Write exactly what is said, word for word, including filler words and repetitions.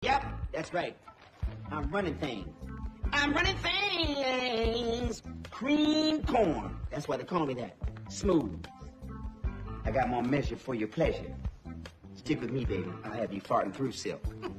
Yep, that's right. I'm running things. I'm running things. Cream corn. That's why they call me that. Smooth. I got more measure for your pleasure. Stick with me, baby. I'll have you farting through silk.